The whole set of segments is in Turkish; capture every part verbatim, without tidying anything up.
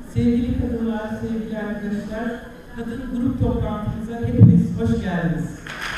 Sevgili kadınlar, sevgili arkadaşlar, kadın grup toplantımıza hepiniz hoş geldiniz.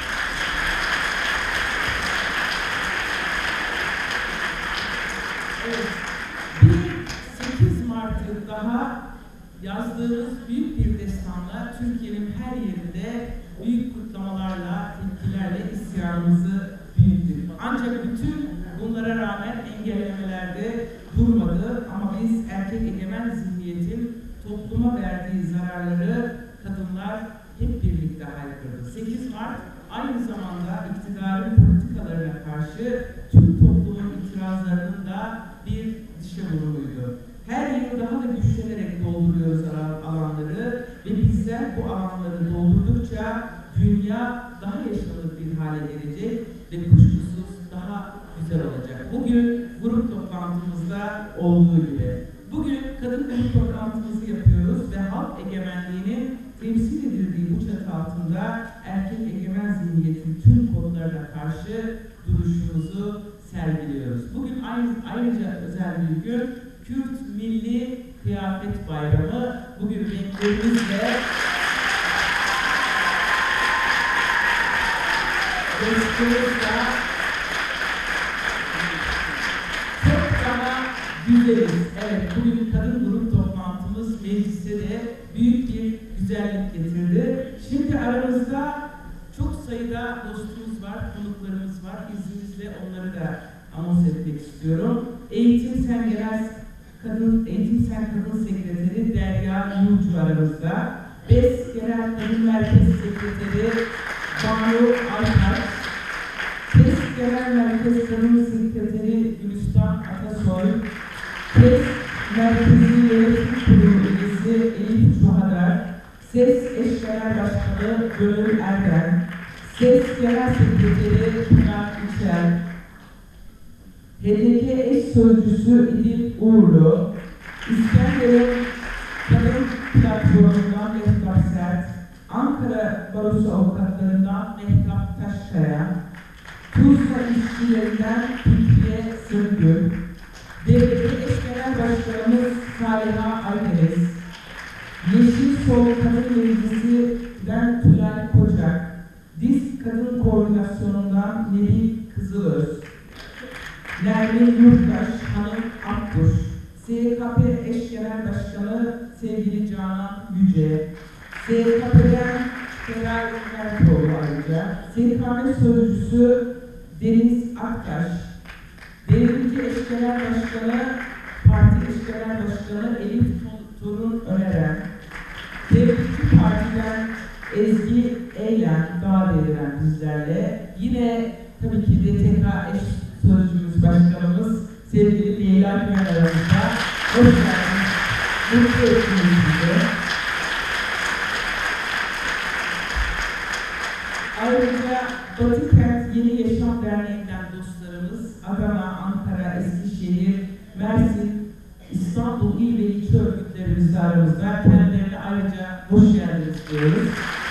Evet, bir sekiz Mart'ı daha yazdığımız büyük bir destanla Türkiye'nin her yerinde büyük kutlamalarla, tepkilerle isyanımızı büyüttük. Ancak bütün bunlara rağmen engellemelerde durmadı ama biz erkek egemen zihniyetin topluma verdiği zararları kadınlar hep birlikte haykırdı. sekiz Mart aynı zamanda iktidarın politikalarına karşı tüm toplumun itirazlarının da bir dışa vurumuydu. Her yıl daha da güçlenerek dolduruyoruz alanları ve bizler bu alanları doldurdukça dünya daha yaşanır bir hale gelecek ve kuşkusuz daha güzel olacak. Bugün grup toplantımızda olduğu gibi. Bugün kadın grup toplantımızı yapıyoruz ve halk egemenliğinin temsil edildiği bu çatı altında erkek egemen zihniyetin tüm kodlarına karşı duruşumuzu sergiliyoruz. Bugün aynı, ayrıca özel bir gün, Kürt Milli Kıyafet Bayramı. Bugün renklerimizle dostumuzla çok daha güzeliz. Evet, bugün kadın grup toplantımız mecliste de büyük bir güzellik getirdi. Şimdi aramızda çok sayıda dostumuz var, konuklarımız var. İzninizle onları da anons etmek istiyorum. Eğitim Sen Genel Kadın Eğitim Sen Kadın Sekreteri Derya Yurcu aramızda. B E S Genel Kadın Merkez Sekreteri Banu Alper. T E S Genel Merkez Kadın Sekreteri Gülistan Atasoy. T E S Merkezi Yönetim Kurulu Üyesi Elif Çuhadar. SES Eş Genel Başkanı Gönül Erden. SES Genel Sekreteri Pınar İçer. H D K eş sözcüsü İdil Uğurlu, İskenderun Kadın Platformu'ndan Mehtap Sert, Ankara Barosu Avukatlarından Mehtap Taşkaya, Tuzla İşçilerinden Fikriye Sırgül, D B P Eş Genel Başkanımız Saliha Aydeniz, Yeşil Sol Kadın Meclisi'den Tülay Kocak, Disk Kadın Koordinasyonu'ndan Nebil Kızılöz, Nermin Yurttaş Hanım Akkuş, S Y K P Eş Genel Başkanı sevgili Canan Yüce, S Y K P'den Feray Mertoğlu ayrıca, S Y K M Sözcüsü Deniz Aktaş, Devrimci Eş Genel Başkanı, Parti Eş Genel Başkanı Elif Torun Öneren, Devrimci Parti'den Ezgi Eylem daha devren bizlerle, yine tabii ki D T K Eş Sözcümüz Başkanımız sevgili Leyla Güven aramızda. Hoş geldiniz. Mutlu ettiniz bizi. Ayrıca Batı Kent Yeni Yaşam Derneği'nden dostlarımız Adana, Ankara, Eskişehir, Mersin, İstanbul İl ve İlçe örgütlerimiz aramızda. Kendilerine ayrıca hoş geldiniz diyoruz.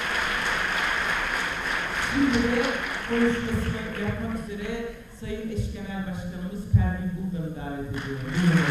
Şimdi de konuşmasını yapmak üzere Sayın Eş Genel Başkanımız Pervin Buldan'ı davet ediyorum.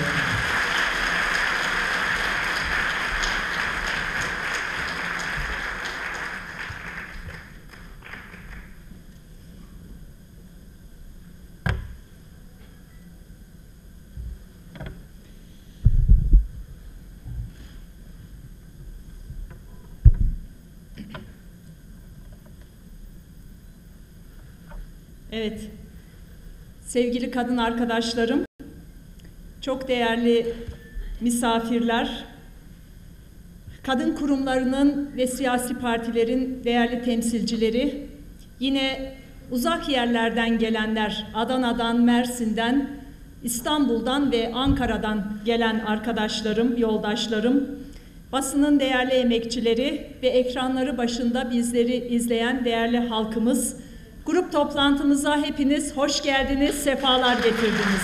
Evet. Sevgili kadın arkadaşlarım, çok değerli misafirler, kadın kurumlarının ve siyasi partilerin değerli temsilcileri, yine uzak yerlerden gelenler, Adana'dan, Mersin'den, İstanbul'dan ve Ankara'dan gelen arkadaşlarım, yoldaşlarım, basının değerli emekçileri ve ekranları başında bizleri izleyen değerli halkımız, grup toplantımıza hepiniz hoş geldiniz, sefalar getirdiniz.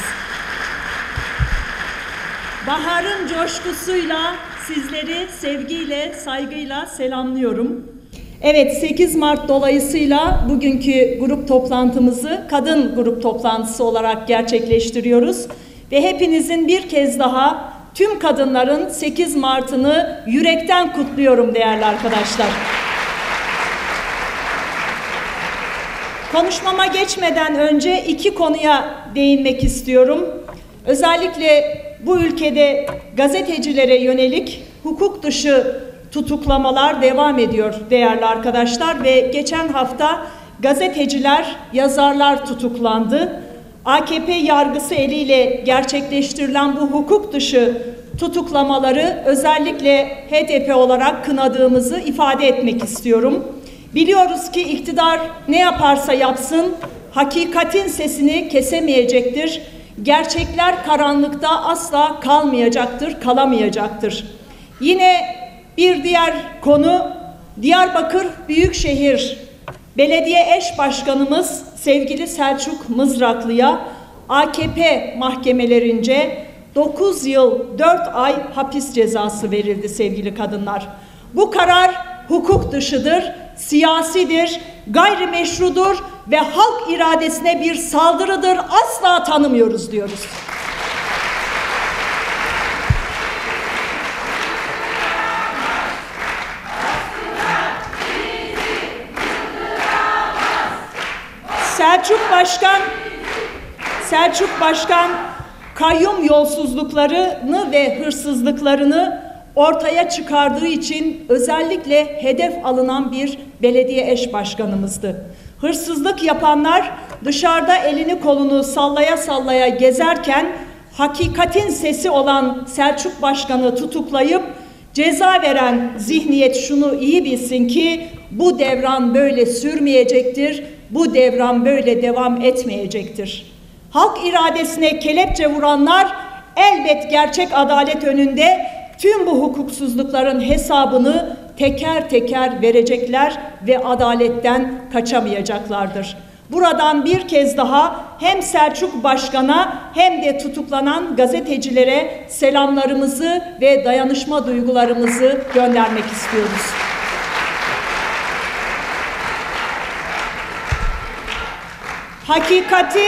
Baharın coşkusuyla sizleri sevgiyle, saygıyla selamlıyorum. Evet, sekiz Mart dolayısıyla bugünkü grup toplantımızı kadın grup toplantısı olarak gerçekleştiriyoruz. Ve hepinizin bir kez daha tüm kadınların sekiz Mart'ını yürekten kutluyorum değerli arkadaşlar. Konuşmama geçmeden önce iki konuya değinmek istiyorum. Özellikle bu ülkede gazetecilere yönelik hukuk dışı tutuklamalar devam ediyor değerli arkadaşlar ve geçen hafta gazeteciler, yazarlar tutuklandı. A K P yargısı eliyle gerçekleştirilen bu hukuk dışı tutuklamaları özellikle H D P olarak kınadığımızı ifade etmek istiyorum. Biliyoruz ki iktidar ne yaparsa yapsın hakikatin sesini kesemeyecektir. Gerçekler karanlıkta asla kalmayacaktır, kalamayacaktır. Yine bir diğer konu Diyarbakır Büyükşehir Belediye Eş Başkanımız sevgili Selçuk Mızraklı'ya A K P mahkemelerince dokuz yıl dört ay hapis cezası verildi sevgili kadınlar. Bu karar hukuk dışıdır, siyasidir, gayrimeşrudur ve halk iradesine bir saldırıdır. Asla tanımıyoruz diyoruz. Selçuk Başkan, Selçuk Başkan kayyum yolsuzluklarını ve hırsızlıklarını ortaya çıkardığı için özellikle hedef alınan bir belediye eş başkanımızdı. Hırsızlık yapanlar dışarıda elini kolunu sallaya sallaya gezerken hakikatin sesi olan Selçuk Başkan'ı tutuklayıp ceza veren zihniyet şunu iyi bilsin ki bu devran böyle sürmeyecektir, bu devran böyle devam etmeyecektir. Halk iradesine kelepçe vuranlar elbet gerçek adalet önünde tüm bu hukuksuzlukların hesabını teker teker verecekler ve adaletten kaçamayacaklardır. Buradan bir kez daha hem Selçuk Başkan'a hem de tutuklanan gazetecilere selamlarımızı ve dayanışma duygularımızı göndermek istiyoruz. Hakikati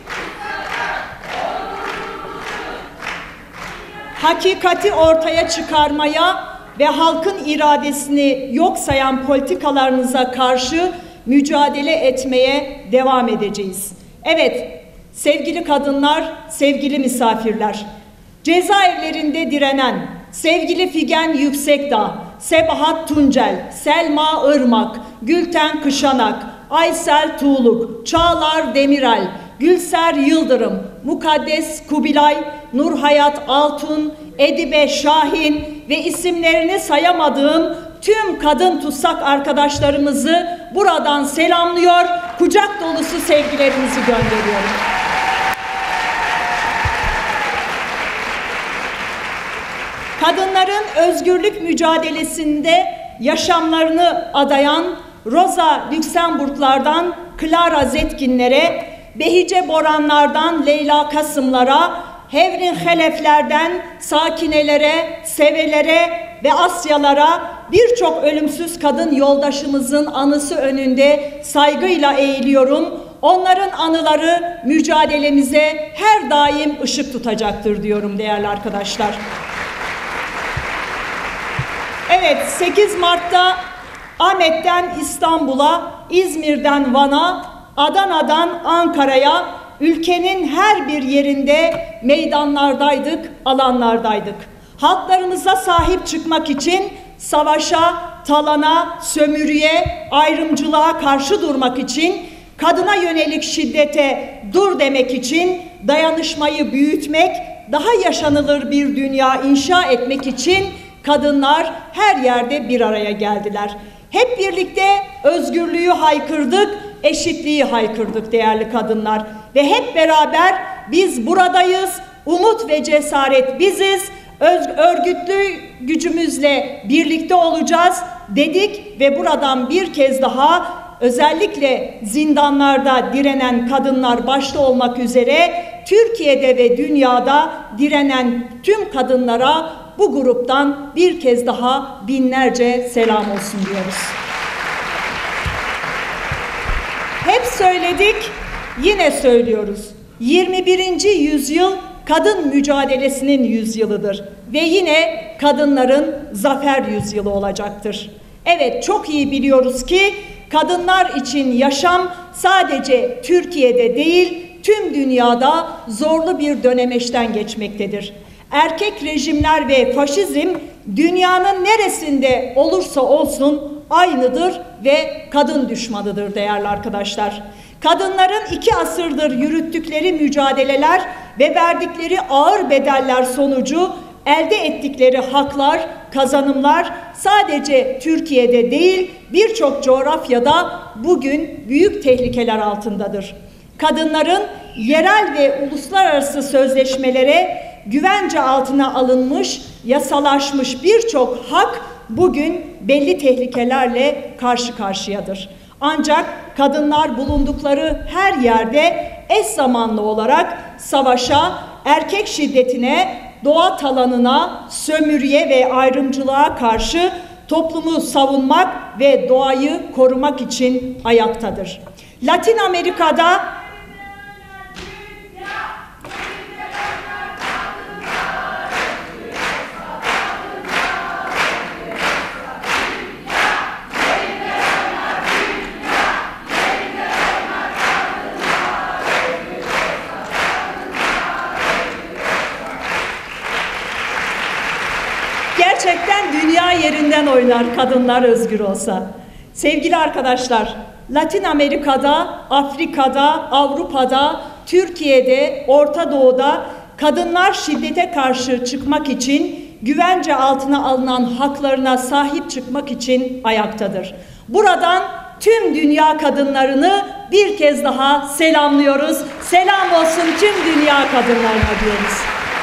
Hakikati ortaya çıkarmaya ve halkın iradesini yok sayan politikalarınıza karşı mücadele etmeye devam edeceğiz. Evet, sevgili kadınlar, sevgili misafirler, cezaevlerinde direnen sevgili Figen Yüksekdağ, Sebahat Tuncel, Selma Irmak, Gülten Kışanak, Aysel Tuğluk, Çağlar Demirel, Gülser Yıldırım, Mukaddes Kubilay, Nurhayat Altun, Edibe Şahin ve isimlerini sayamadığım tüm kadın tutsak arkadaşlarımızı buradan selamlıyor, kucak dolusu sevgilerimizi gönderiyorum. Kadınların özgürlük mücadelesinde yaşamlarını adayan Rosa Luxemburglardan Clara Zetkinlere, Behice Boranlardan Leyla Kasımlara, Hevrin Heleflerden Sakinelere, Sevelere ve Asyalara birçok ölümsüz kadın yoldaşımızın anısı önünde saygıyla eğiliyorum. Onların anıları mücadelemize her daim ışık tutacaktır diyorum değerli arkadaşlar. Evet, sekiz Mart'ta Ahmet'ten İstanbul'a, İzmir'den Van'a, Adana'dan Ankara'ya, ülkenin her bir yerinde meydanlardaydık, alanlardaydık. Halklarımıza sahip çıkmak için savaşa, talana, sömürüye, ayrımcılığa karşı durmak için, kadına yönelik şiddete dur demek için, dayanışmayı büyütmek, daha yaşanılır bir dünya inşa etmek için kadınlar her yerde bir araya geldiler. Hep birlikte özgürlüğü haykırdık, eşitliği haykırdık değerli kadınlar. Ve hep beraber biz buradayız, umut ve cesaret biziz, örgütlü gücümüzle birlikte olacağız dedik ve buradan bir kez daha özellikle zindanlarda direnen kadınlar başta olmak üzere Türkiye'de ve dünyada direnen tüm kadınlara bu gruptan bir kez daha binlerce selam olsun diyoruz. Hep söyledik, yine söylüyoruz. yirmi birinci yüzyıl kadın mücadelesinin yüzyılıdır ve yine kadınların zafer yüzyılı olacaktır. Evet, çok iyi biliyoruz ki kadınlar için yaşam sadece Türkiye'de değil, tüm dünyada zorlu bir dönemeçten geçmektedir. Erkek rejimler ve faşizm dünyanın neresinde olursa olsun aynıdır ve kadın düşmanıdır değerli arkadaşlar. Kadınların iki asırdır yürüttükleri mücadeleler ve verdikleri ağır bedeller sonucu elde ettikleri haklar, kazanımlar sadece Türkiye'de değil birçok coğrafyada bugün büyük tehlikeler altındadır. Kadınların yerel ve uluslararası sözleşmelere güvence altına alınmış, yasalaşmış birçok hak bugün belli tehlikelerle karşı karşıyadır. Ancak kadınlar bulundukları her yerde eş zamanlı olarak savaşa, erkek şiddetine, doğa talanına, sömürüye ve ayrımcılığa karşı toplumu savunmak ve doğayı korumak için ayaktadır. Latin Amerika'da gerçekten dünya yerinden oynar kadınlar özgür olsa. Sevgili arkadaşlar, Latin Amerika'da, Afrika'da, Avrupa'da, Türkiye'de, Orta Doğu'da kadınlar şiddete karşı çıkmak için, güvence altına alınan haklarına sahip çıkmak için ayaktadır. Buradan tüm dünya kadınlarını bir kez daha selamlıyoruz. Selam olsun tüm dünya kadınlarına diyoruz.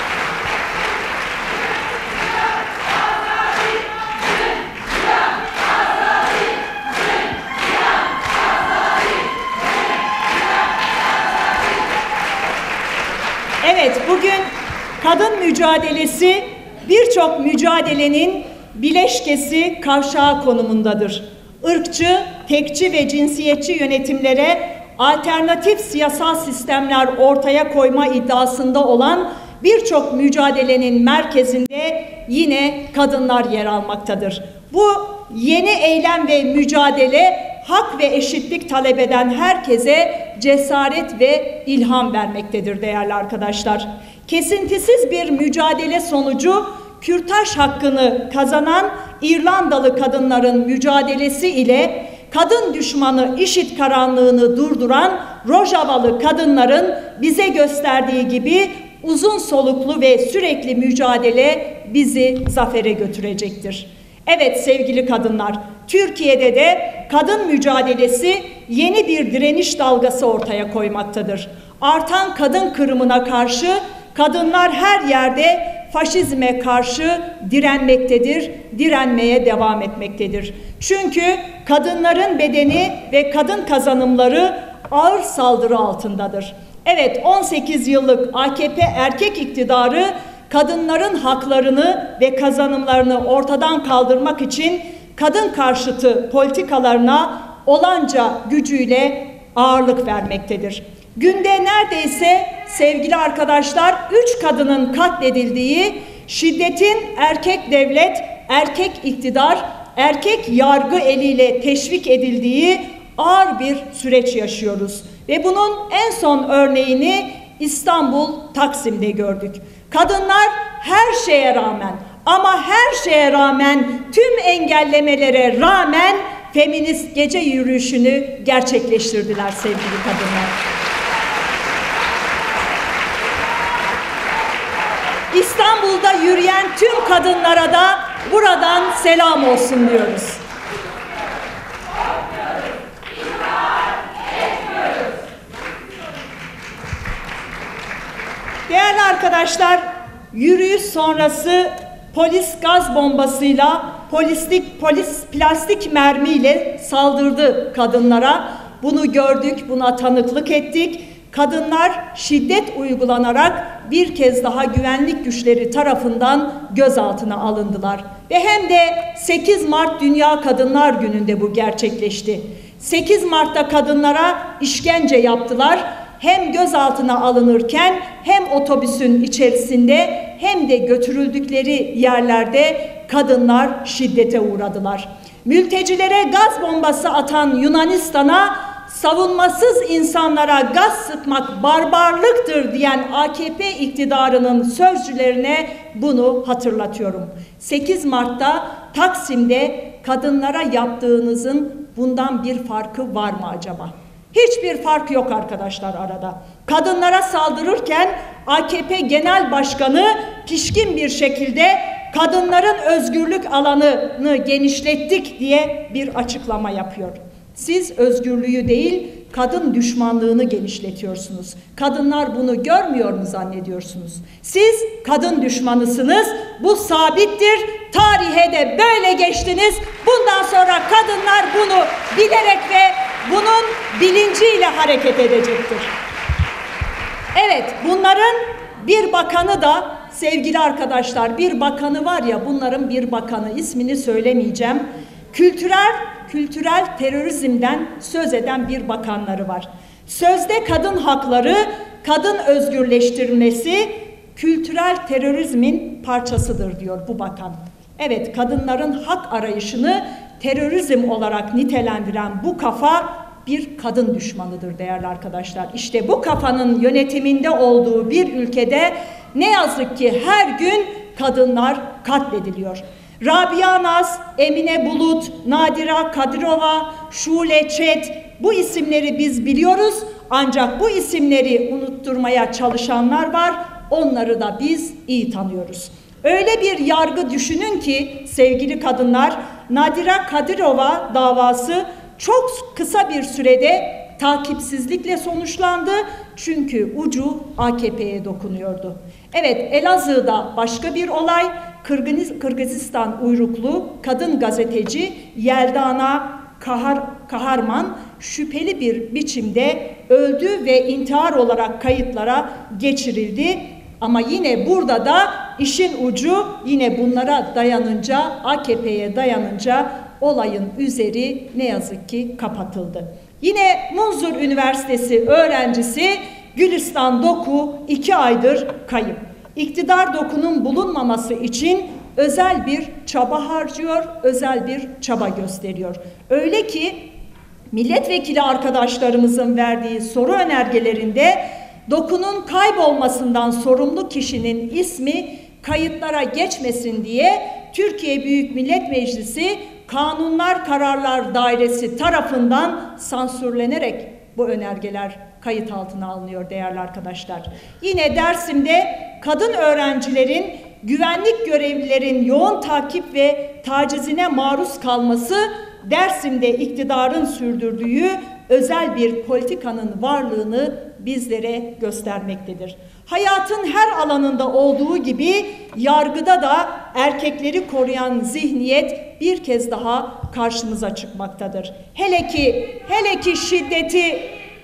Evet, bugün kadın mücadelesi birçok mücadelenin bileşkesi, kavşağı konumundadır. Irkçı, tekçi ve cinsiyetçi yönetimlere alternatif siyasal sistemler ortaya koyma iddiasında olan birçok mücadelenin merkezinde yine kadınlar yer almaktadır. Bu yeni eylem ve mücadele hak ve eşitlik talep eden herkese cesaret ve ilham vermektedir değerli arkadaşlar. Kesintisiz bir mücadele sonucu kürtaj hakkını kazanan İrlandalı kadınların mücadelesi ile kadın düşmanı IŞİD karanlığını durduran Rojavalı kadınların bize gösterdiği gibi uzun soluklu ve sürekli mücadele bizi zafere götürecektir. Evet sevgili kadınlar, Türkiye'de de kadın mücadelesi yeni bir direniş dalgası ortaya koymaktadır. Artan kadın kırımına karşı kadınlar her yerde faşizme karşı direnmektedir, direnmeye devam etmektedir. Çünkü kadınların bedeni ve kadın kazanımları ağır saldırı altındadır. Evet, on sekiz yıllık A K P erkek iktidarı kadınların haklarını ve kazanımlarını ortadan kaldırmak için kadın karşıtı politikalarına olanca gücüyle ağırlık vermektedir. Günde neredeyse sevgili arkadaşlar üç kadının katledildiği, şiddetin erkek devlet, erkek iktidar, erkek yargı eliyle teşvik edildiği ağır bir süreç yaşıyoruz. Ve bunun en son örneğini İstanbul Taksim'de gördük. Kadınlar her şeye rağmen ama her şeye rağmen tüm engellemelere rağmen feminist gece yürüyüşünü gerçekleştirdiler sevgili kadınlar. İstanbul'da yürüyen tüm kadınlara da buradan selam olsun diyoruz. Değerli arkadaşlar, yürüyüş sonrası polis gaz bombasıyla, polislik, polis plastik mermiyle saldırdı kadınlara. Bunu gördük, buna tanıklık ettik. Kadınlar şiddet uygulanarak bir kez daha güvenlik güçleri tarafından gözaltına alındılar. Ve hem de sekiz Mart Dünya Kadınlar Günü'nde bu gerçekleşti. sekiz Mart'ta kadınlara işkence yaptılar. hem gözaltına alınırken hem otobüsün içerisinde hem de götürüldükleri yerlerde kadınlar şiddete uğradılar. Mültecilere gaz bombası atan Yunanistan'a savunmasız insanlara gaz sıkmak barbarlıktır diyen A K P iktidarının sözcülerine bunu hatırlatıyorum. sekiz Mart'ta Taksim'de kadınlara yaptığınızın bundan bir farkı var mı acaba? Hiçbir fark yok arkadaşlar arada. Kadınlara saldırırken A K P Genel Başkanı pişkin bir şekilde kadınların özgürlük alanını genişlettik diye bir açıklama yapıyor. Siz özgürlüğü değil, kadın düşmanlığını genişletiyorsunuz. Kadınlar bunu görmüyor mu zannediyorsunuz? Siz kadın düşmanısınız, bu sabittir. Tarihe de böyle geçtiniz. Bundan sonra kadınlar bunu bilerek ve bunun bilinciyle hareket edecektir. Evet, bunların bir bakanı da, sevgili arkadaşlar, bir bakanı var ya, bunların bir bakanı, ismini söylemeyeceğim. Kültürel, kültürel terörizmden söz eden bir bakanları var. Sözde kadın hakları, kadın özgürleştirilmesi kültürel terörizmin parçasıdır diyor bu bakan. Evet, kadınların hak arayışını terörizm olarak nitelendiren bu kafa bir kadın düşmanıdır değerli arkadaşlar. İşte bu kafanın yönetiminde olduğu bir ülkede ne yazık ki her gün kadınlar katlediliyor. Rabia Naz, Emine Bulut, Nadira Kadirova, Şule Çet, bu isimleri biz biliyoruz. Ancak bu isimleri unutturmaya çalışanlar var. Onları da biz iyi tanıyoruz. Öyle bir yargı düşünün ki sevgili kadınlar, Nadira Kadirova davası çok kısa bir sürede takipsizlikle sonuçlandı. Çünkü ucu A K P'ye dokunuyordu. Evet, Elazığ'da başka bir olay. Kırgız, Kırgızistan uyruklu kadın gazeteci Yeldana Kahar, Kaharman şüpheli bir biçimde öldü ve intihar olarak kayıtlara geçirildi. Ama yine burada da işin ucu yine bunlara dayanınca, A K P'ye dayanınca olayın üzeri ne yazık ki kapatıldı. Yine Munzur Üniversitesi öğrencisi Gülistan Doku iki aydır kayıp. İktidar Doku'nun bulunmaması için özel bir çaba harcıyor, özel bir çaba gösteriyor. Öyle ki milletvekili arkadaşlarımızın verdiği soru önergelerinde Doku'nun kaybolmasından sorumlu kişinin ismi kayıtlara geçmesin diye Türkiye Büyük Millet Meclisi Kanunlar Kararlar Dairesi tarafından sansürlenerek bu önergeler kayıt altına alınıyor değerli arkadaşlar. Yine Dersim'de kadın öğrencilerin güvenlik görevlilerin yoğun takip ve tacizine maruz kalması Dersim'de iktidarın sürdürdüğü özel bir politikanın varlığını bizlere göstermektedir. Hayatın her alanında olduğu gibi yargıda da erkekleri koruyan zihniyet bir kez daha karşımıza çıkmaktadır. Hele ki hele ki şiddeti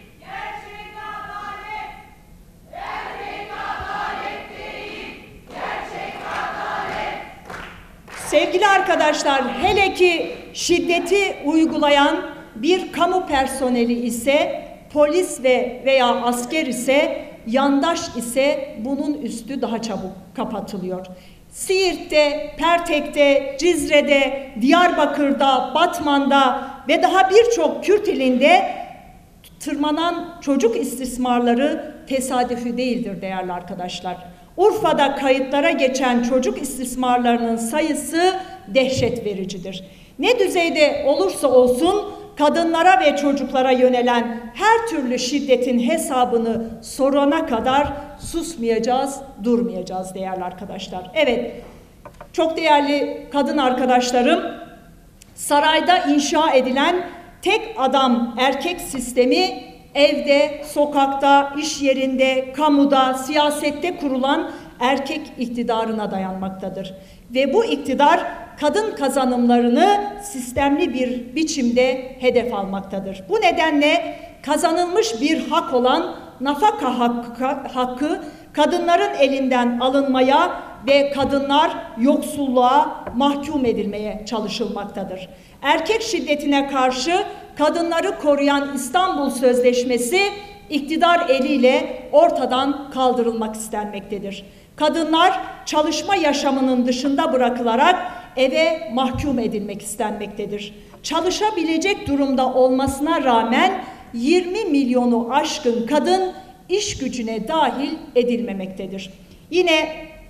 sevgili arkadaşlar, hele ki şiddeti uygulayan bir kamu personeli ise, polis ve veya asker ise, yandaş ise bunun üstü daha çabuk kapatılıyor. Siirt'te, Pertek'te, Cizre'de, Diyarbakır'da, Batman'da ve daha birçok Kürt ilinde tırmanan çocuk istismarları tesadüfi değildir değerli arkadaşlar. Urfa'da kayıtlara geçen çocuk istismarlarının sayısı dehşet vericidir. Ne düzeyde olursa olsun kadınlara ve çocuklara yönelen her türlü şiddetin hesabını sorana kadar susmayacağız, durmayacağız değerli arkadaşlar. Evet, çok değerli kadın arkadaşlarım, sarayda inşa edilen tek adam erkek sistemi evde, sokakta, iş yerinde, kamuda, siyasette kurulan erkek iktidarına dayanmaktadır. Ve bu iktidar kadın kazanımlarını sistemli bir biçimde hedef almaktadır. Bu nedenle kazanılmış bir hak olan nafaka hakkı, hakkı kadınların elinden alınmaya ve kadınlar yoksulluğa mahkum edilmeye çalışılmaktadır. Erkek şiddetine karşı kadınları koruyan İstanbul Sözleşmesi iktidar eliyle ortadan kaldırılmak istenmektedir. Kadınlar çalışma yaşamının dışında bırakılarak eve mahkum edilmek istenmektedir. Çalışabilecek durumda olmasına rağmen yirmi milyonu aşkın kadın iş gücüne dahil edilmemektedir. Yine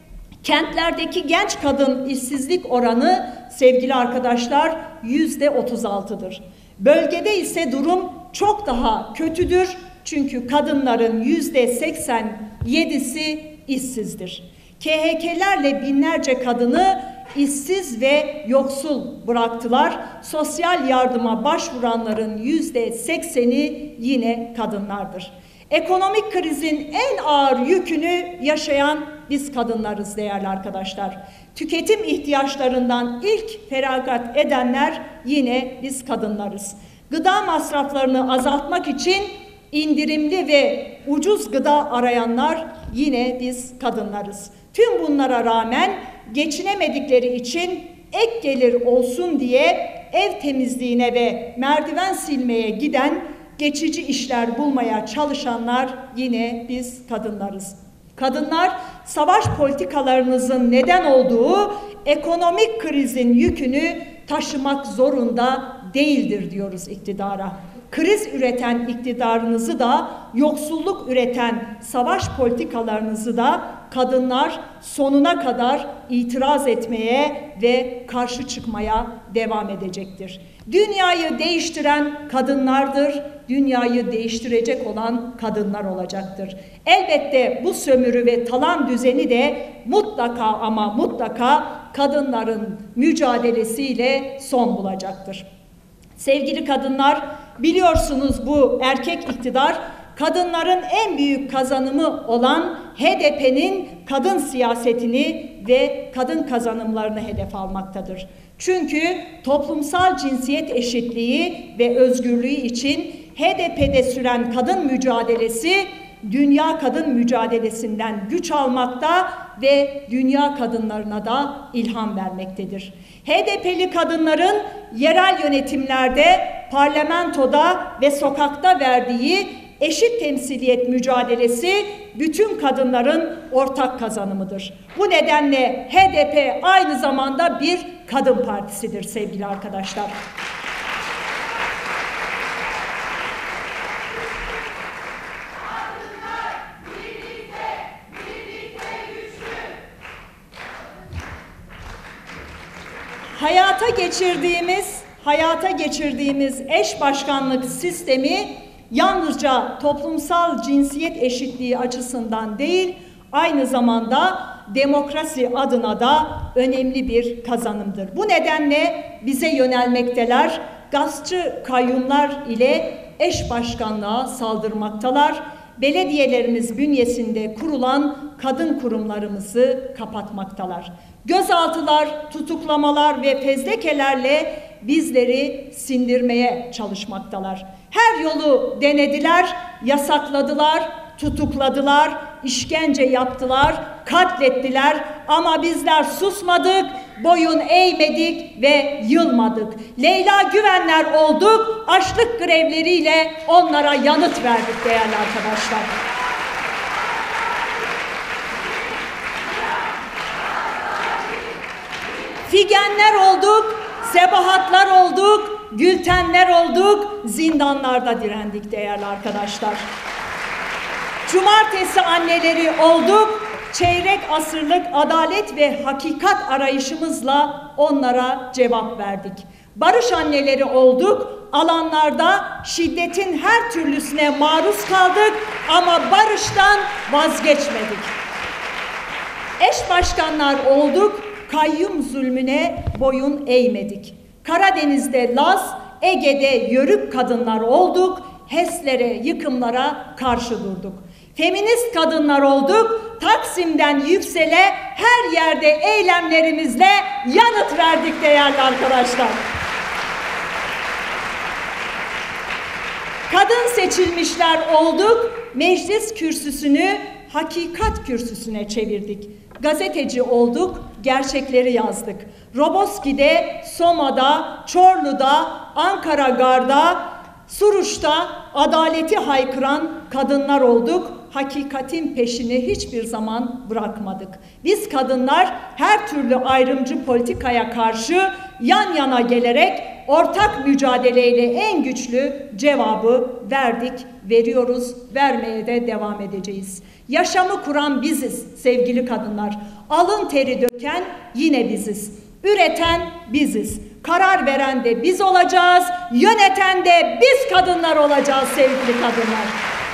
kentlerdeki genç kadın işsizlik oranı sevgili arkadaşlar yüzde otuz altıdır. Bölgede ise durum çok daha kötüdür. Çünkü kadınların yüzde seksen yedisi işsizdir. K H K'lerle binlerce kadını işsiz ve yoksul bıraktılar. Sosyal yardıma başvuranların yüzde sekseni yine kadınlardır. Ekonomik krizin en ağır yükünü yaşayan biz kadınlarız değerli arkadaşlar. Tüketim ihtiyaçlarından ilk feragat edenler yine biz kadınlarız. Gıda masraflarını azaltmak için indirimli ve ucuz gıda arayanlar yine biz kadınlarız. Tüm bunlara rağmen geçinemedikleri için ek gelir olsun diye ev temizliğine ve merdiven silmeye giden, geçici işler bulmaya çalışanlar yine biz kadınlarız. Kadınlar savaş politikalarınızın neden olduğu ekonomik krizin yükünü taşımak zorunda değildir diyoruz iktidara. Kriz üreten iktidarınızı da, yoksulluk üreten savaş politikalarınızı da kadınlar sonuna kadar itiraz etmeye ve karşı çıkmaya devam edecektir. Dünyayı değiştiren kadınlardır, dünyayı değiştirecek olan kadınlar olacaktır. Elbette bu sömürü ve talan düzeni de mutlaka ama mutlaka kadınların mücadelesiyle son bulacaktır. Sevgili kadınlar, biliyorsunuz bu erkek iktidar kadınların en büyük kazanımı olan H D P'nin kadın siyasetini ve kadın kazanımlarını hedef almaktadır. Çünkü toplumsal cinsiyet eşitliği ve özgürlüğü için H D P'de süren kadın mücadelesi dünya kadın mücadelesinden güç almakta ve dünya kadınlarına da ilham vermektedir. H D P'li kadınların yerel yönetimlerde, parlamentoda ve sokakta verdiği eşit temsiliyet mücadelesi bütün kadınların ortak kazanımıdır. Bu nedenle H D P aynı zamanda bir kadın partisidir sevgili arkadaşlar. Hayata geçirdiğimiz, hayata geçirdiğimiz eş başkanlık sistemi yalnızca toplumsal cinsiyet eşitliği açısından değil, aynı zamanda demokrasi adına da önemli bir kazanımdır. Bu nedenle bize yönelmekteler, gaspçı kayyumlar ile eş başkanlığa saldırmaktalar. Belediyelerimiz bünyesinde kurulan kadın kurumlarımızı kapatmaktalar. Gözaltılar, tutuklamalar ve fezlekelerle bizleri sindirmeye çalışmaktalar. Her yolu denediler, yasakladılar, tutukladılar, işkence yaptılar, katlettiler ama bizler susmadık, boyun eğmedik ve yılmadık. Leyla Güvenler olduk, açlık grevleriyle onlara yanıt verdik değerli arkadaşlar. Figenler olduk, sebahatlar olduk, gültenler olduk, zindanlarda direndik değerli arkadaşlar. Cumartesi anneleri olduk, çeyrek asırlık adalet ve hakikat arayışımızla onlara cevap verdik. Barış anneleri olduk, alanlarda şiddetin her türlüsüne maruz kaldık ama barıştan vazgeçmedik. Eş başkanlar olduk, kayyum zulmüne boyun eğmedik. Karadeniz'de Laz, Ege'de Yörük kadınlar olduk, HES'lere, yıkımlara karşı durduk. Feminist kadınlar olduk, Taksim'den Yüksel'e her yerde eylemlerimizle yanıt verdik değerli arkadaşlar. Kadın seçilmişler olduk, meclis kürsüsünü hakikat kürsüsüne çevirdik. Gazeteci olduk, gerçekleri yazdık. Roboski'de, Soma'da, Çorlu'da, Ankara Gar'da Suruç'ta adaleti haykıran kadınlar olduk. Hakikatin peşini hiçbir zaman bırakmadık. Biz kadınlar her türlü ayrımcı politikaya karşı yan yana gelerek ortak mücadeleyle en güçlü cevabı verdik, veriyoruz, vermeye de devam edeceğiz. Yaşamı kuran biziz sevgili kadınlar. Alın teri döken yine biziz. Üreten biziz. Karar veren de biz olacağız. Yöneten de biz kadınlar olacağız sevgili kadınlar.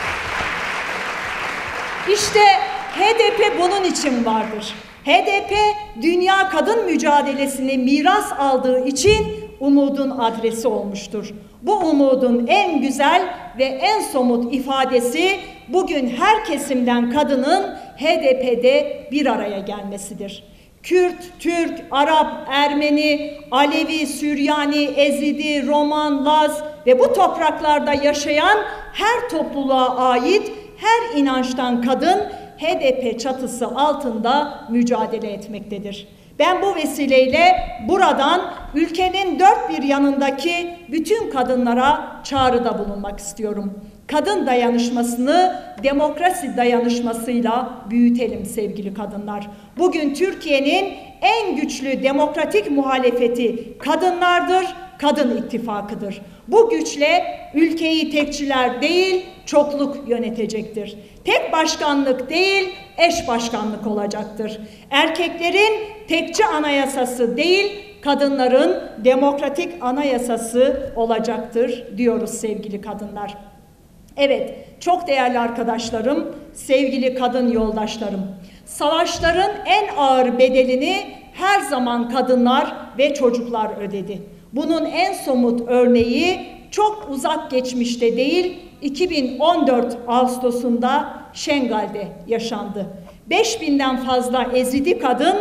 İşte H D P bunun için vardır. H D P dünya kadın mücadelesini miras aldığı için umudun adresi olmuştur. Bu umudun en güzel ve en somut ifadesi bugün her kesimden kadının H D P'de bir araya gelmesidir. Kürt, Türk, Arap, Ermeni, Alevi, Süryani, Ezidi, Roman, Laz ve bu topraklarda yaşayan her topluluğa ait her inançtan kadın H D P çatısı altında mücadele etmektedir. Ben bu vesileyle buradan ülkenin dört bir yanındaki bütün kadınlara çağrıda bulunmak istiyorum. Kadın dayanışmasını demokrasi dayanışmasıyla büyütelim sevgili kadınlar. Bugün Türkiye'nin en güçlü demokratik muhalefeti kadınlardır, kadın ittifakıdır. Bu güçle ülkeyi tekçiler değil, çokluk yönetecektir. Tek başkanlık değil, eş başkanlık olacaktır. Erkeklerin tekçi anayasası değil, kadınların demokratik anayasası olacaktır diyoruz sevgili kadınlar. Evet, çok değerli arkadaşlarım, sevgili kadın yoldaşlarım, savaşların en ağır bedelini her zaman kadınlar ve çocuklar ödedi. Bunun en somut örneği çok uzak geçmişte değil, iki bin on dört Ağustos'unda Şengal'de yaşandı. beş binden fazla Ezidi kadın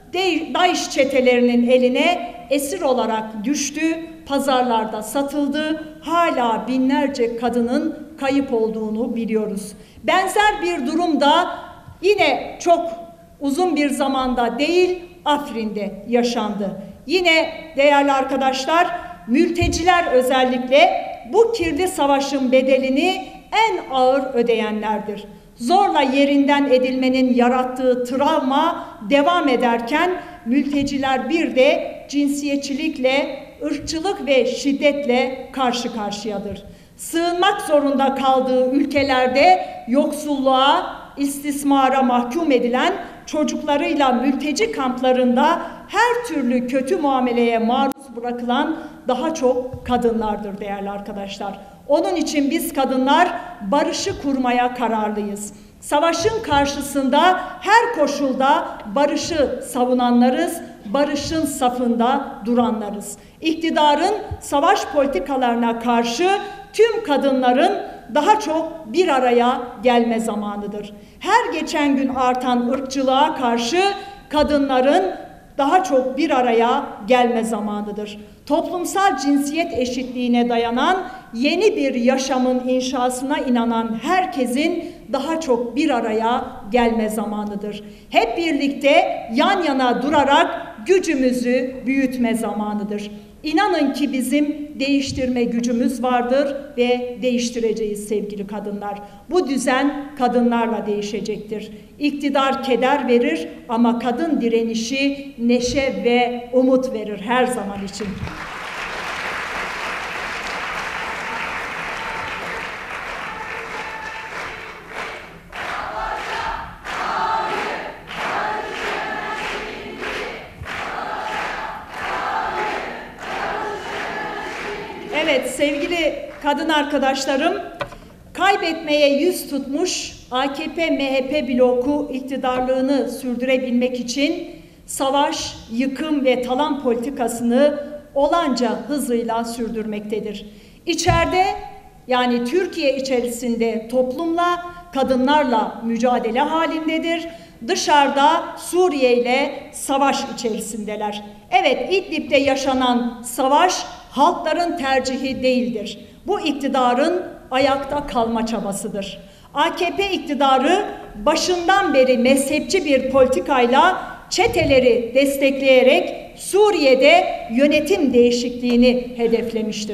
DAEŞ çetelerinin eline esir olarak düştü, pazarlarda satıldı. Hala binlerce kadının kayıp olduğunu biliyoruz. Benzer bir durum da yine çok uzun bir zamanda değil, Afrin'de yaşandı. Yine değerli arkadaşlar, mülteciler özellikle bu kirli savaşın bedelini en ağır ödeyenlerdir. Zorla yerinden edilmenin yarattığı travma devam ederken mülteciler bir de cinsiyetçilikle, ırkçılık ve şiddetle karşı karşıyadır. Sığınmak zorunda kaldığı ülkelerde yoksulluğa, istismara mahkum edilen, çocuklarıyla mülteci kamplarında her türlü kötü muameleye maruz bırakılan daha çok kadınlardır değerli arkadaşlar. Onun için biz kadınlar barışı kurmaya kararlıyız. Savaşın karşısında her koşulda barışı savunanlarız, barışın safında duranlarız. İktidarın savaş politikalarına karşı tüm kadınların daha çok bir araya gelme zamanıdır. Her geçen gün artan ırkçılığa karşı kadınların daha çok bir araya gelme zamanıdır. Toplumsal cinsiyet eşitliğine dayanan yeni bir yaşamın inşasına inanan herkesin daha çok bir araya gelme zamanıdır. Hep birlikte yan yana durarak gücümüzü büyütme zamanıdır. İnanın ki bizim değiştirme gücümüz vardır ve değiştireceğiz sevgili kadınlar. Bu düzen kadınlarla değişecektir. İktidar keder verir ama kadın direnişi neşe ve umut verir her zaman için. Evet sevgili kadın arkadaşlarım, kaybetmeye yüz tutmuş A K P M H P bloku iktidarlığını sürdürebilmek için savaş, yıkım ve talan politikasını olanca hızıyla sürdürmektedir. İçeride yani Türkiye içerisinde toplumla, kadınlarla mücadele halindedir. Dışarıda Suriye ile savaş içerisindeler. Evet, İdlib'de yaşanan savaş halkların tercihi değildir. Bu iktidarın ayakta kalma çabasıdır. A K P iktidarı başından beri mezhepçi bir politikayla çeteleri destekleyerek Suriye'de yönetim değişikliğini hedeflemiştir.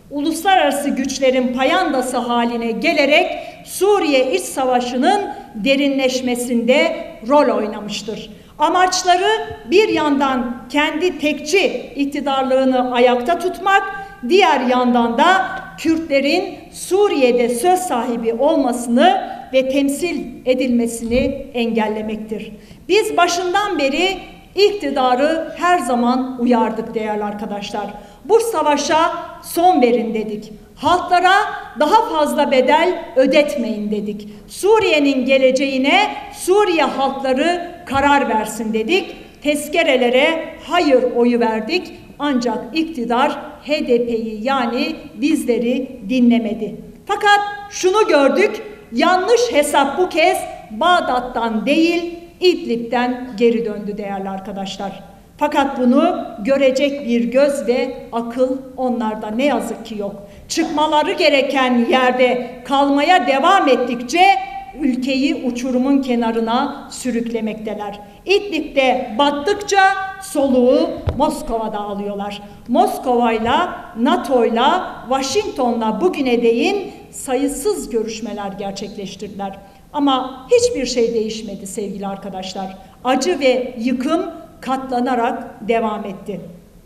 uluslararası güçlerin payandası haline gelerek Suriye İç Savaşı'nın derinleşmesinde rol oynamıştır. Amaçları bir yandan kendi tekçi iktidarlığını ayakta tutmak, diğer yandan da Kürtlerin Suriye'de söz sahibi olmasını ve temsil edilmesini engellemektir. Biz başından beri iktidarı her zaman uyardık değerli arkadaşlar. Bu savaşa son verin dedik. Halklara daha fazla bedel ödetmeyin dedik. Suriye'nin geleceğine Suriye halkları karar versin dedik. Tezkerelere hayır oyu verdik. Ancak iktidar H D P'yi yani bizleri dinlemedi. Fakat şunu gördük, yanlış hesap bu kez Bağdat'tan değil İdlib'den geri döndü değerli arkadaşlar. Fakat bunu görecek bir göz ve akıl onlarda ne yazık ki yok. Çıkmaları gereken yerde kalmaya devam ettikçe ülkeyi uçurumun kenarına sürüklemekteler. İdlib'de battıkça soluğu Moskova'da alıyorlar. Moskova'yla, NATO'yla, Washington'la bugüne değin sayısız görüşmeler gerçekleştirdiler. Ama hiçbir şey değişmedi sevgili arkadaşlar. Acı ve yıkım katlanarak devam etti.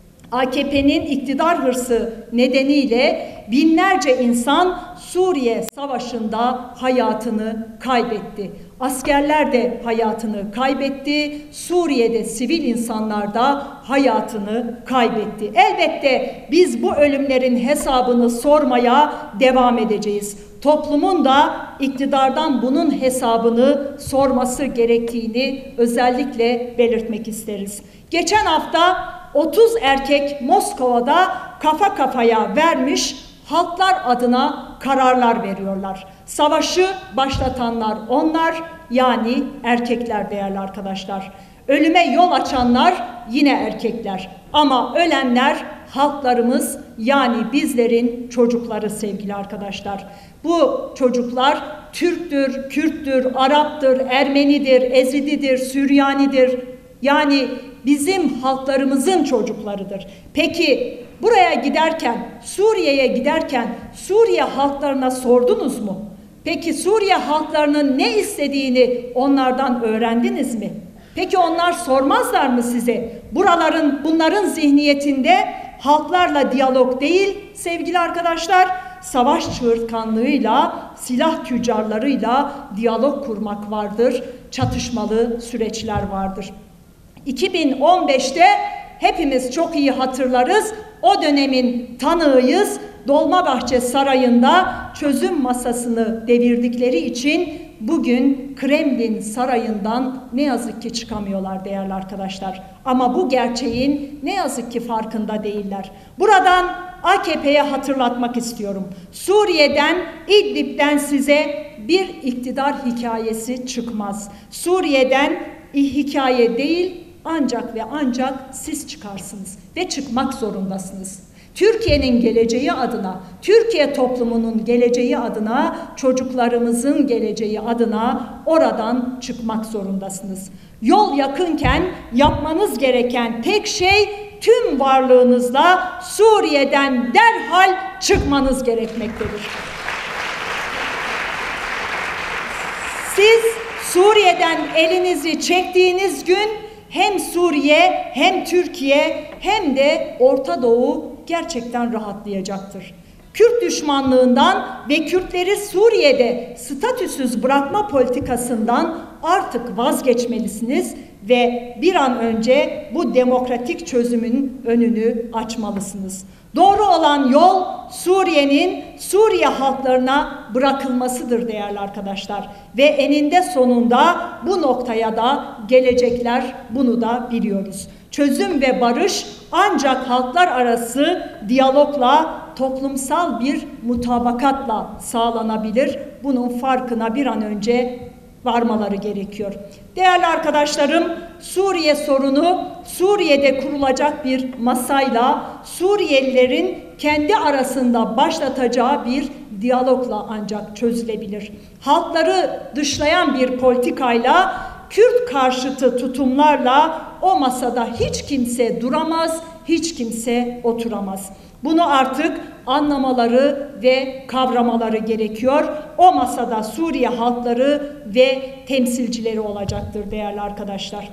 A K P'nin iktidar hırsı nedeniyle binlerce insan Suriye Savaşı'nda hayatını kaybetti. Askerler de hayatını kaybetti. Suriye'de sivil insanlar da hayatını kaybetti. Elbette biz bu ölümlerin hesabını sormaya devam edeceğiz. Toplumun da iktidardan bunun hesabını sorması gerektiğini özellikle belirtmek isteriz. Geçen hafta otuz erkek Moskova'da kafa kafaya vermiş, halklar adına kararlar veriyorlar. Savaşı başlatanlar onlar, yani erkekler değerli arkadaşlar. Ölüme yol açanlar yine erkekler. Ama ölenler halklarımız, yani bizlerin çocukları sevgili arkadaşlar. Bu çocuklar Türktür, Kürttür, Arap'tır, Ermenidir, Ezididir, Süryanidir. Yani bizim halklarımızın çocuklarıdır. Peki buraya giderken, Suriye'ye giderken Suriye halklarına sordunuz mu? Peki Suriye halklarının ne istediğini onlardan öğrendiniz mi? Peki onlar sormazlar mı size? Buraların, bunların zihniyetinde halklarla diyalog değil sevgili arkadaşlar, savaş çığırtkanlığıyla, silah tüccarlarıyla diyalog kurmak vardır, çatışmalı süreçler vardır. iki bin on beşte hepimiz çok iyi hatırlarız, o dönemin tanığıyız. Dolmabahçe Sarayı'nda çözüm masasını devirdikleri için bugün Kremlin Sarayı'ndan ne yazık ki çıkamıyorlar değerli arkadaşlar. Ama bu gerçeğin ne yazık ki farkında değiller. Buradan A K P'ye hatırlatmak istiyorum. Suriye'den, İdlib'den size bir iktidar hikayesi çıkmaz. Suriye'den hikaye değil, ancak ve ancak siz çıkarsınız ve çıkmak zorundasınız. Türkiye'nin geleceği adına, Türkiye toplumunun geleceği adına, çocuklarımızın geleceği adına oradan çıkmak zorundasınız. Yol yakınken yapmanız gereken tek şey tüm varlığınızla Suriye'den derhal çıkmanız gerekmektedir. Siz Suriye'den elinizi çektiğiniz gün hem Suriye hem Türkiye hem de Orta Doğu gerçekten rahatlayacaktır. Kürt düşmanlığından ve Kürtleri Suriye'de statüsüz bırakma politikasından artık vazgeçmelisiniz ve bir an önce bu demokratik çözümün önünü açmalısınız. Doğru olan yol Suriye'nin Suriye halklarına bırakılmasıdır değerli arkadaşlar. Ve eninde sonunda bu noktaya da gelecekler, bunu da biliyoruz. Çözüm ve barış ancak halklar arası diyalogla, toplumsal bir mutabakatla sağlanabilir. Bunun farkına bir an önce varmaları gerekiyor. Değerli arkadaşlarım, Suriye sorunu Suriye'de kurulacak bir masayla, Suriyelilerin kendi arasında başlatacağı bir diyalogla ancak çözülebilir. Halkları dışlayan bir politikayla Kürt karşıtı tutumlarla o masada hiç kimse duramaz, hiç kimse oturamaz. Bunu artık anlamaları ve kavramaları gerekiyor. O masada Suriye halkları ve temsilcileri olacaktır değerli arkadaşlar.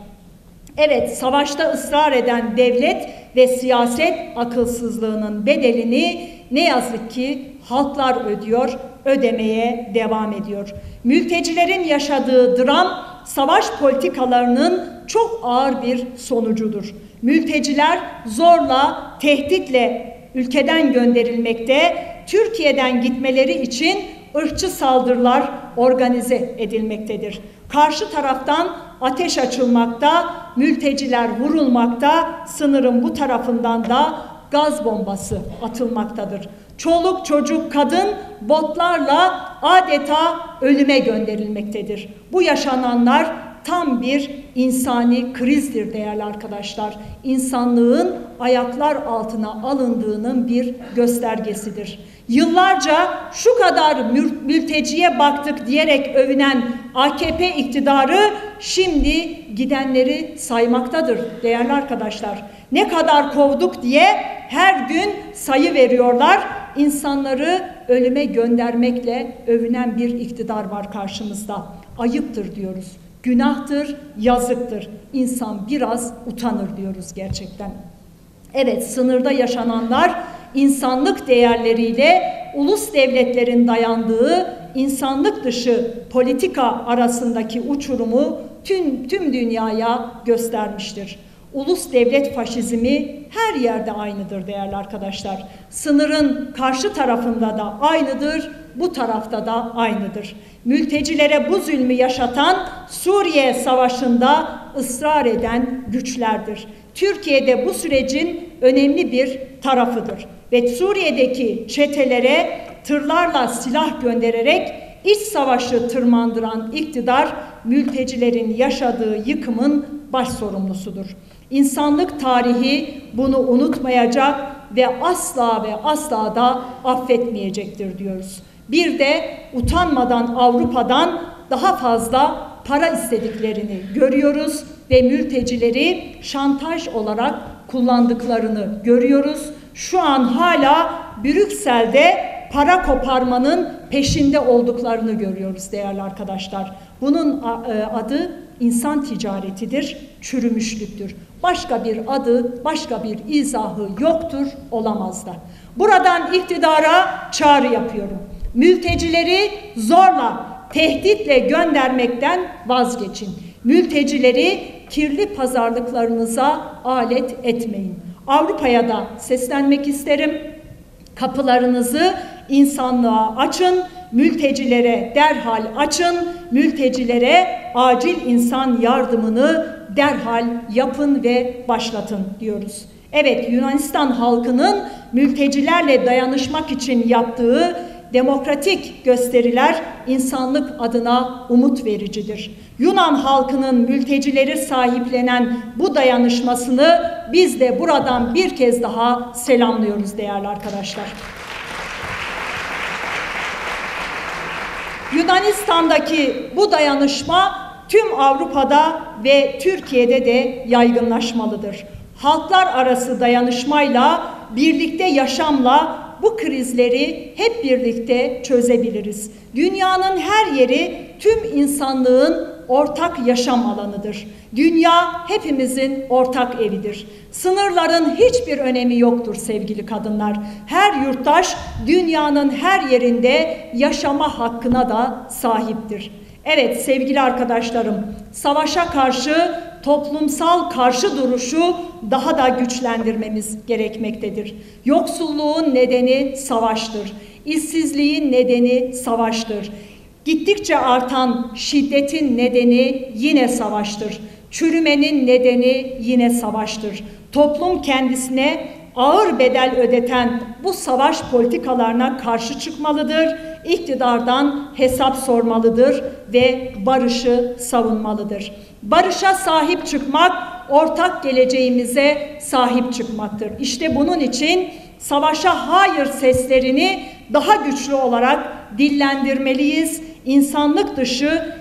Evet, savaşta ısrar eden devlet ve siyaset akılsızlığının bedelini ne yazık ki halklar ödüyor, ödemeye devam ediyor. Mültecilerin yaşadığı dram, savaş politikalarının çok ağır bir sonucudur. Mülteciler zorla, tehditle ülkeden gönderilmekte, Türkiye'den gitmeleri için ırkçı saldırılar organize edilmektedir. Karşı taraftan ateş açılmakta, mülteciler vurulmakta, sınırın bu tarafından da gaz bombası atılmaktadır. Çoluk çocuk kadın botlarla adeta ölüme gönderilmektedir. Bu yaşananlar tam bir insani krizdir değerli arkadaşlar. İnsanlığın ayaklar altına alındığının bir göstergesidir. Yıllarca şu kadar mülteciye baktık diyerek övünen A K P iktidarı şimdi gidenleri saymaktadır değerli arkadaşlar. Ne kadar kovduk diye her gün sayı veriyorlar. İnsanları ölüme göndermekle övünen bir iktidar var karşımızda. Ayıptır diyoruz. Günahtır, yazıktır. İnsan biraz utanır diyoruz gerçekten. Evet, sınırda yaşananlar insanlık değerleriyle ulus devletlerin dayandığı insanlık dışı politika arasındaki uçurumu tüm, tüm dünyaya göstermiştir. Ulus devlet faşizmi her yerde aynıdır değerli arkadaşlar. Sınırın karşı tarafında da aynıdır, bu tarafta da aynıdır. Mültecilere bu zulmü yaşatan Suriye Savaşı'nda ısrar eden güçlerdir. Türkiye'de bu sürecin önemli bir tarafıdır. Ve Suriye'deki çetelere tırlarla silah göndererek iç savaşı tırmandıran iktidar mültecilerin yaşadığı yıkımın baş sorumlusudur. İnsanlık tarihi bunu unutmayacak ve asla ve asla da affetmeyecektir diyoruz. Bir de utanmadan Avrupa'dan daha fazla para istediklerini görüyoruz ve mültecileri şantaj olarak kullandıklarını görüyoruz. Şu an hala Brüksel'de para koparmanın peşinde olduklarını görüyoruz değerli arkadaşlar. Bunun adı insan ticaretidir, çürümüşlüktür. Başka bir adı, başka bir izahı yoktur, olamaz da. Buradan iktidara çağrı yapıyorum. Mültecileri zorla, tehditle göndermekten vazgeçin. Mültecileri kirli pazarlıklarınıza alet etmeyin. Avrupa'ya da seslenmek isterim. Kapılarınızı insanlığa açın, mültecilere derhal açın, mültecilere acil insan yardımını derhal yapın ve başlatın diyoruz. Evet, Yunanistan halkının mültecilerle dayanışmak için yaptığı demokratik gösteriler insanlık adına umut vericidir. Yunan halkının mültecileri sahiplenen bu dayanışmasını biz de buradan bir kez daha selamlıyoruz değerli arkadaşlar. Yunanistan'daki bu dayanışma tüm Avrupa'da ve Türkiye'de de yaygınlaşmalıdır. Halklar arası dayanışmayla, birlikte yaşamla bu krizleri hep birlikte çözebiliriz. Dünyanın her yeri tüm insanlığın ortak yaşam alanıdır. Dünya hepimizin ortak evidir. Sınırların hiçbir önemi yoktur sevgili kadınlar. Her yurttaş dünyanın her yerinde yaşama hakkına da sahiptir. Evet sevgili arkadaşlarım, savaşa karşı toplumsal karşı duruşu daha da güçlendirmemiz gerekmektedir. Yoksulluğun nedeni savaştır. İşsizliğin nedeni savaştır. Gittikçe artan şiddetin nedeni yine savaştır. Çürümenin nedeni yine savaştır. Toplum kendisine ağır bedel ödeten bu savaş politikalarına karşı çıkmalıdır, iktidardan hesap sormalıdır ve barışı savunmalıdır. Barışa sahip çıkmak, ortak geleceğimize sahip çıkmaktır. İşte bunun için savaşa hayır seslerini daha güçlü olarak dillendirmeliyiz. İnsanlık dışı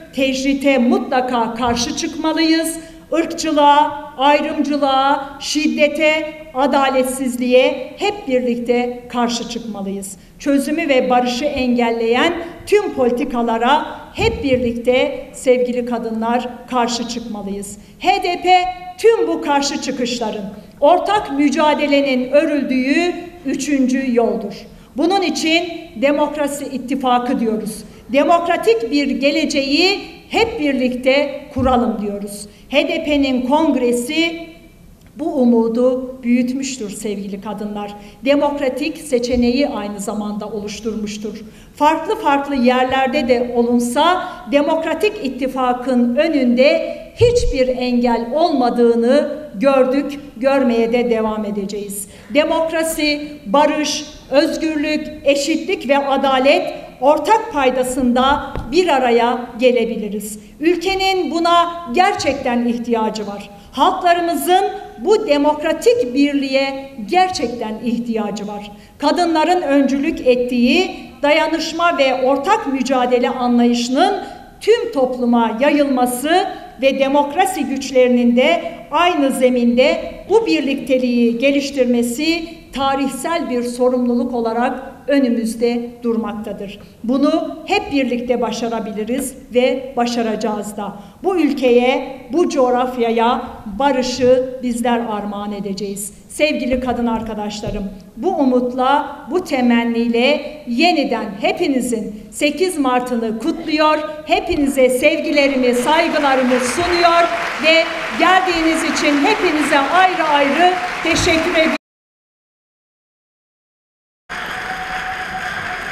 tecrite mutlaka karşı çıkmalıyız. Irkçılığa, ayrımcılığa, şiddete, adaletsizliğe hep birlikte karşı çıkmalıyız. Çözümü ve barışı engelleyen tüm politikalara hep birlikte sevgili kadınlar karşı çıkmalıyız. H D P tüm bu karşı çıkışların, ortak mücadelenin örüldüğü üçüncü yoldur. Bunun için demokrasi ittifakı diyoruz. Demokratik bir geleceği hep birlikte kuralım diyoruz. H D P'nin kongresi bu umudu büyütmüştür sevgili kadınlar. Demokratik seçeneği aynı zamanda oluşturmuştur. Farklı farklı yerlerde de olunsa demokratik ittifakın önünde hiçbir engel olmadığını gördük, görmeye de devam edeceğiz. Demokrasi, barış, özgürlük, eşitlik ve adalet ortak paydasında bir araya gelebiliriz. Ülkenin buna gerçekten ihtiyacı var. Halklarımızın bu demokratik birliğe gerçekten ihtiyacı var. Kadınların öncülük ettiği dayanışma ve ortak mücadele anlayışının tüm topluma yayılması ve demokrasi güçlerinin de aynı zeminde bu birlikteliği geliştirmesi tarihsel bir sorumluluk olarak önümüzde durmaktadır. Bunu hep birlikte başarabiliriz ve başaracağız da. Bu ülkeye, bu coğrafyaya barışı bizler armağan edeceğiz. Sevgili kadın arkadaşlarım, bu umutla, bu temenniyle yeniden hepinizin sekiz Mart'ını kutluyor, hepinize sevgilerimi, saygılarımı sunuyor ve geldiğiniz için hepinize ayrı ayrı teşekkür ediyorum.